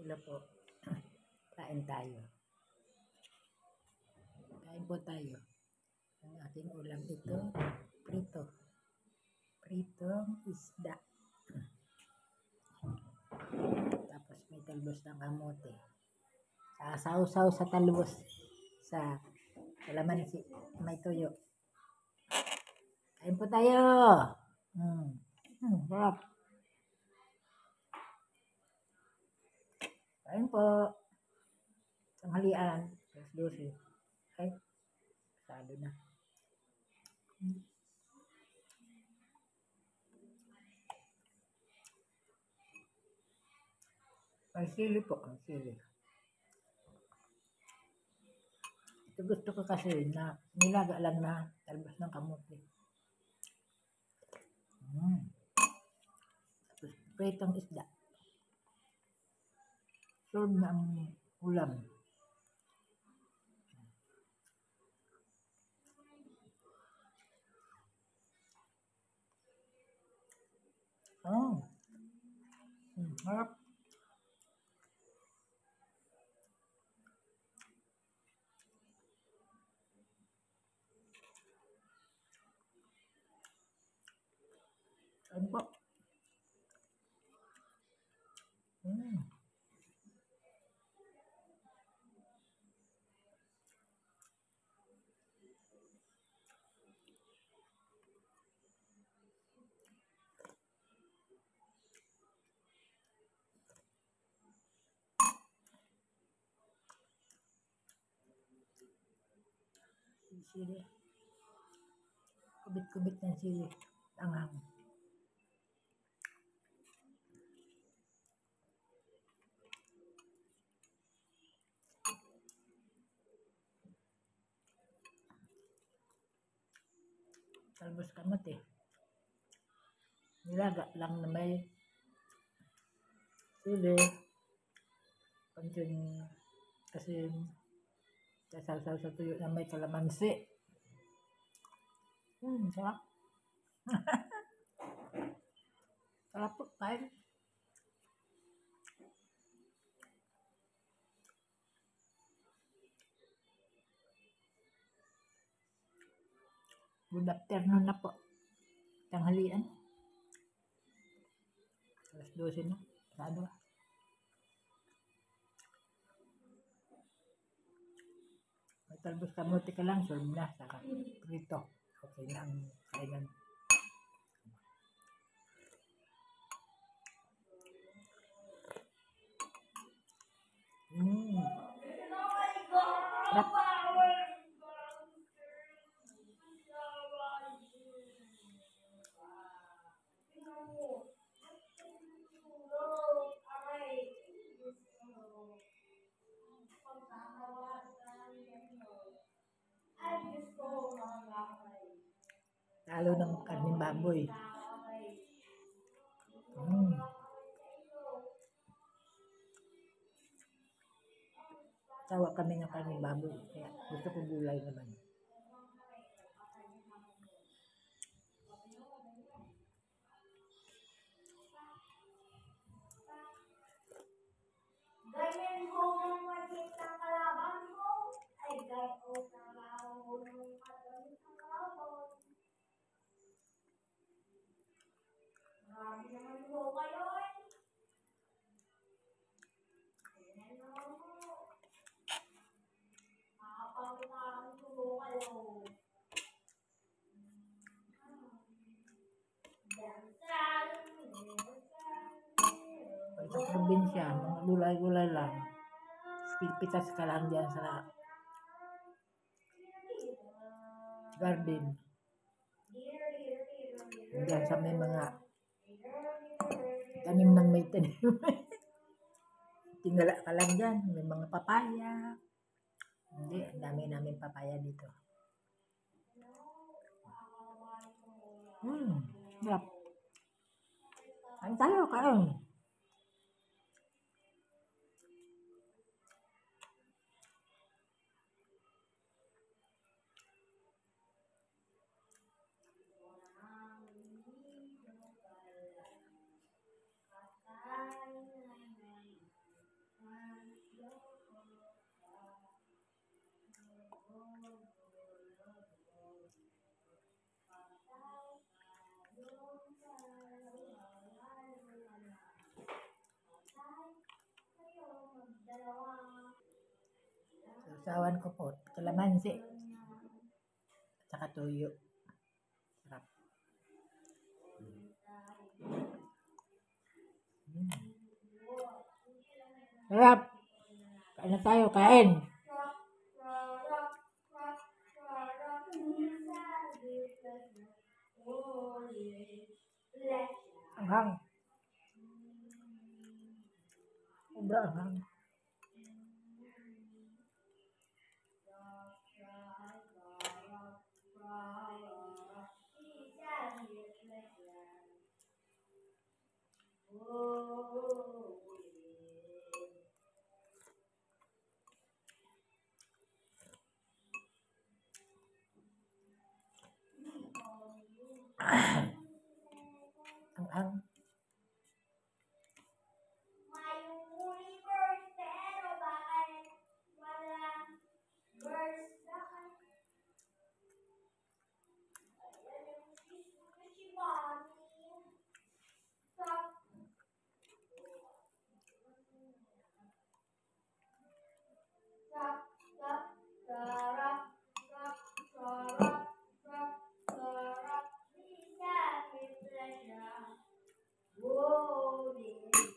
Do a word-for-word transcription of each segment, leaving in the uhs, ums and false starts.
Hello po. Kain tayo. Kain po tayo. Ang ating ulam ito, prito. Pritong isda. Tapos may talbos ng kamote. Sasaw-saw sa talbos. Sa kalamansi. May tuyo. Kain po tayo. Hmm. Hmm, sarap. Kain po. Tanghalian. alas dose. Ay, pasado na. Hmm. Ang sili po, ang sili. Ito gusto ko kasi na nilaga lang na talbos ng kamote. Hmm. Tapos pritong isda. Serve na ang ulam. Oh. Hmm, harap. Ano po? Hmm. Sili. Kubit-kubit ng sili. Tanghang. Talbos kamote. Nilaga lang na may sili. Konting asin. Sasaw sa tuyo na may kalamansi. Hmm, sarap. Sarap po, kain. Good afternoon na po. Tanghalian. alas dose na. Pasado. May talbos kamote ka lang, serve na. Saka prito. Okay na ang kainan. Hmm. Sarap. Talo ng karning baboy. Hmm. Tawa kami ng karning baboy. Kaya gusto ko gulay naman. Ganyan ho ang magic ng kalaban mo. Ay, gayon na lang ho ng katalit ng kalaban. Marami naman ho kayo eh. Ganyan ho. Makapagkakaroon ho kayo. Sa probinsya, mga gulay-gulay lang. Pipitas ka lang dyan sa garden. Diyan sa may mga tanim ng may tanim. Tingala ka lang dyan. May mga papaya. Hindi, ang dami namin papaya dito. Hmm, sarap. Kain tayo, kain. Sausawan ko po, kalamansi. Saka tuyo. Sarap. Mm. Sarap. Kain na tayo, kain. Anghang. Sobra anghang. Anghang. May universe pero bakit walang verse bakit? Ayan yung kiss mo na si Mommy. Stop. Stop, stop, sarap, stop, sarap, stop, sarap. Bisa kita siya. Whoa, yeah.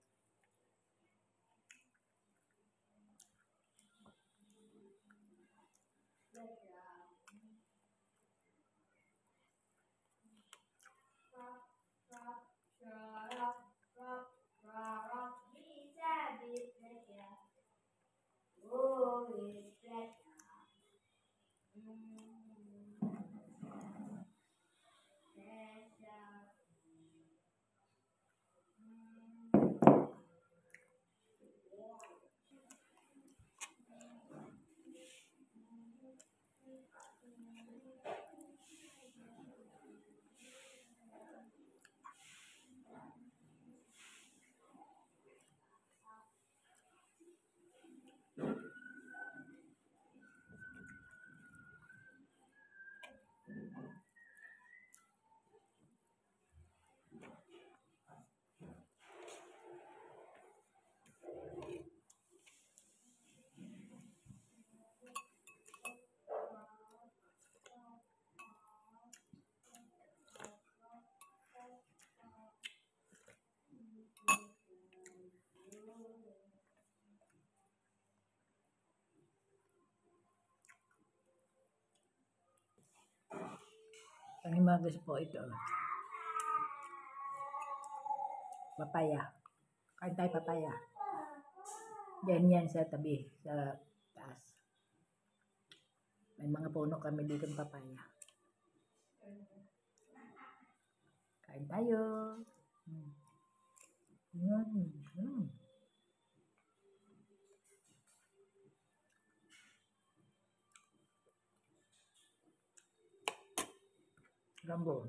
Panghimagas po ito. Papaya. Kain tayo papaya. Yan yan sa tabi, sa taas. May mga puno kami dito ng papaya. Kain tayo. Hmm. Mm. Mm. Rambo.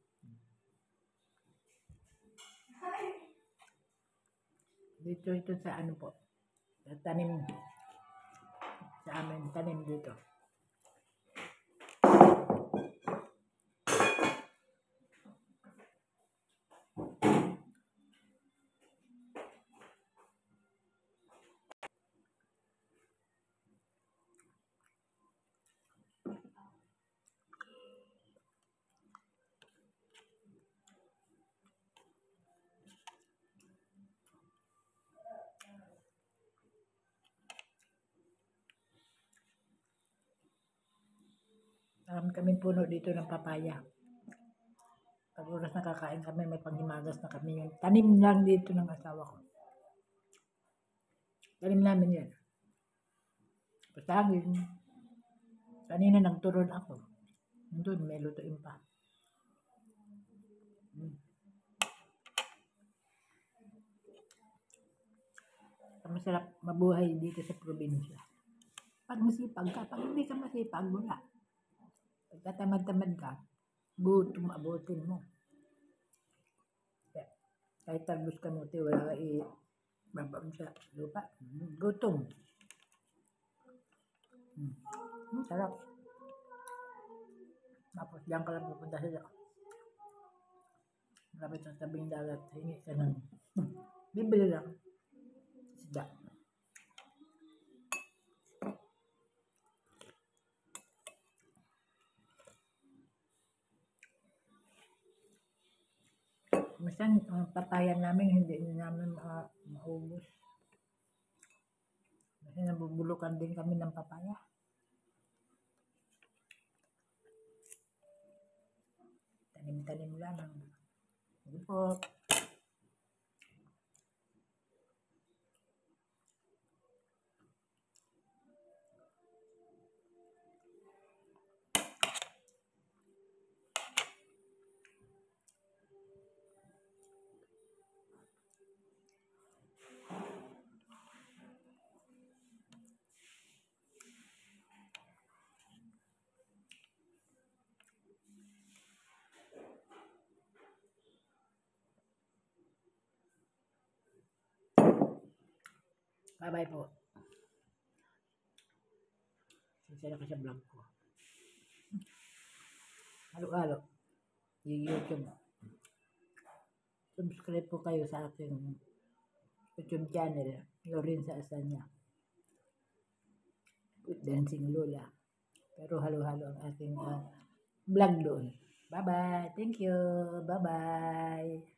Dito ito sa ano po. Sa tanim. Sa amin, tanim dito. Marami kaming puno dito ng papaya. Pag oras nakakain kami, may panghimagas na kami. Yung tanim lang dito ng asawa ko. Tanim namin yan. Pasagin. Kanina nagturon ako. Doon, may lutuin pa. Hmm. Masarap mabuhay dito sa probinsya. Pag masipag ka, pag hindi ka masipag, wala. Pagkatamad-tamad ka, gutom abutin mo. Kaya, kahit talbos kamuti, wala ka i-babam sa lupa. Gutom. Hmm. Hmm, sarap. Tapos diyan ka lang pupunta sa malapit sa tabing dagat, hingi ka ng bibili lang isda. Minsan, ang patayan namin, hindi namin ma- maubos. Kasi nabubulukan din kami ng papaya. Tanim-tanim lang. Hindi po. Bye-bye po. Sinsya na ka sa vlog ko. Halo-halo. Yung YouTube. Subscribe po kayo sa aking YouTube channel. Lorin sa Asanya. With Dancing Lola. Pero halo-halo ang aking uh, vlog doon. Bye-bye. Thank you. Bye-bye.